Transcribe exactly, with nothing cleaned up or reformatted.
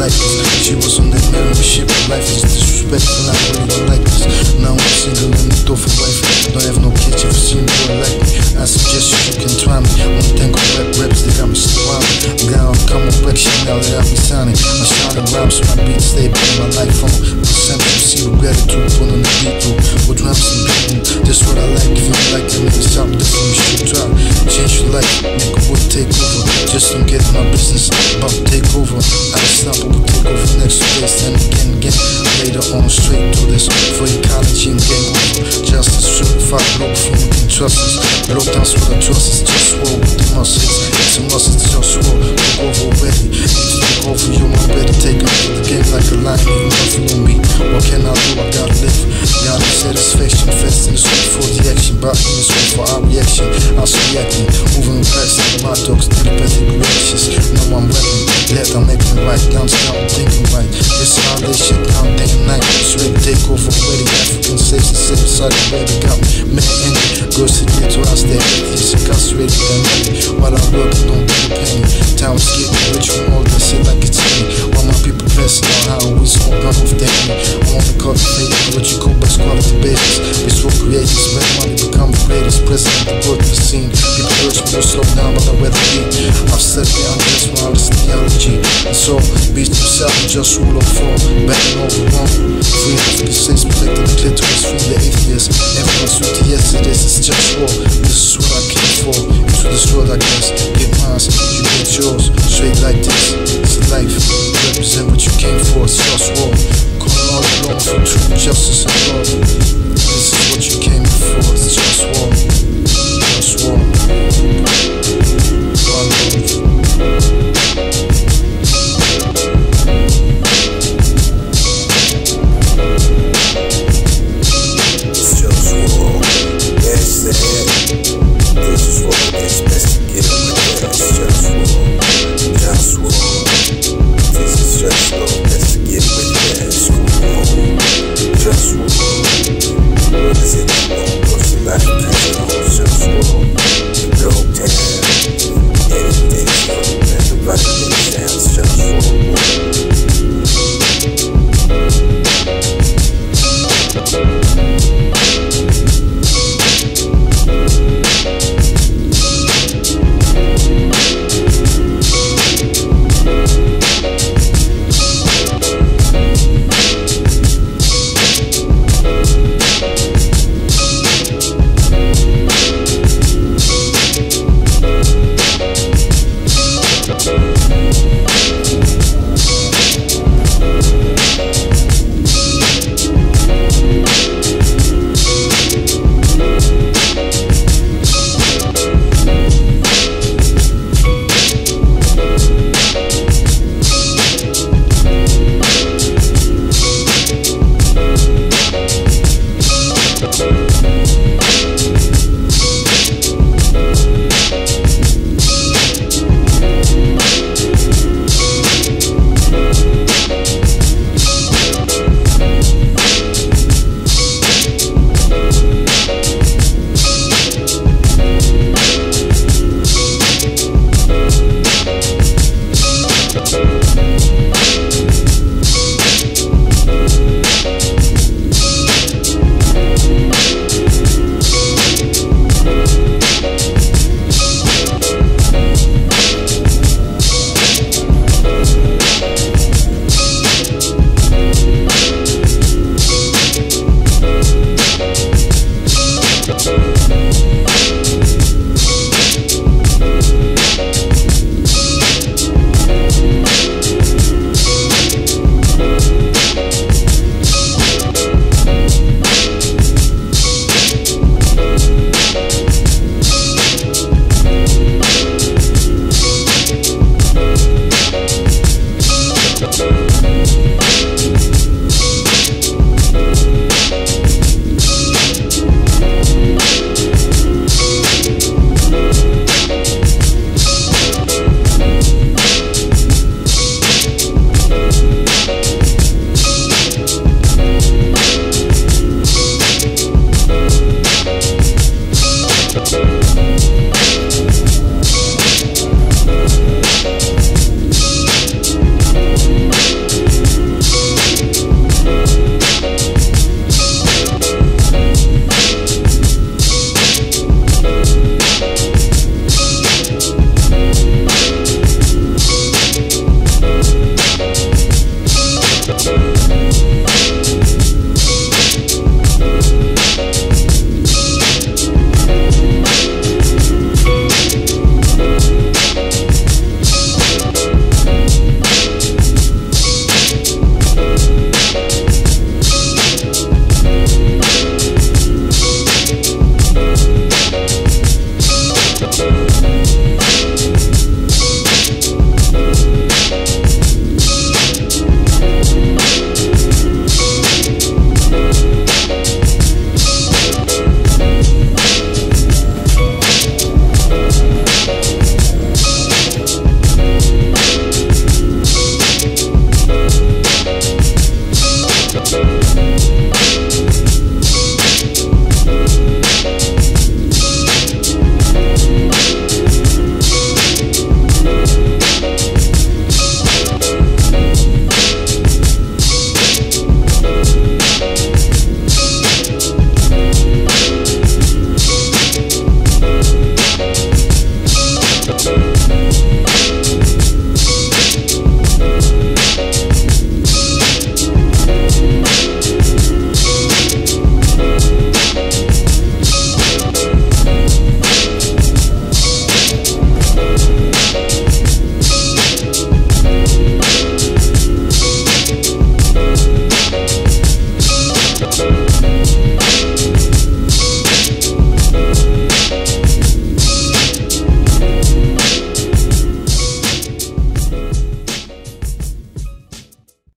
like this. She was on that married shit, but life is disrespectful. I really don't like this. Now I'm single and the door for wife. Don't have no kids, if you see me, you like me. I suggest you, you can try me. One thing on rap raps, they got me so wild. Now I'm coming back, shit now that I be signing. I'm shining rhymes, my beat stay in my life on. Percent you see with gratitude, put on the beat through. With drums and beating, that's what I like. If you don't like that, nigga, stop this and you should try. Change your life, nigga, would take over. Just don't get in my business, about to take over. I just stop, I will take over next place. Then again, again, later on, straight to this. For ecology and game over. Justice, certified, Globalfirm, you can trust us. Blow down with the trust, it's just war with the muscles. It's a must, it's just war. Look over already. Need to look over you, I'm ready. Take over the game like a lion, you nothing on me. What can I do? I gotta live. Gotta satisfaction, fast in the street for the action. Back in the street for our reaction. I was reacting, moving past my dogs, telepathic reactions. Now I'm rapping, let I'm making right. Down to down, thinking right. This how they shit down day and night. Straight take over already. African states and safe side of baby got me. Man, and girls to get to us, they're atheists, incarcerated and money. While I work, don't get a penny. Time is getting rich from all that shit like it's me. While my people passing on how we smoke run off the enemy. I want to cultivate what you call best quality babies. It's for creators, make money become the greatest. President, the good of the scene. People urge me to slow down, but I'd rather be. I've said it, I'm just my honest theology. And so, beat yourself and just rule of four. Backing over wrong. Free African states, protecting the clitoris, free the atheists. Everyone's with the yesterdays, it's just war. This is what I came for. Into this world, I guess. Get mine, you get yours. Straight like this, it's life. Represent what you came for, it's just war. Calling all along for truth, justice, and love. This is what you came for, it's just war.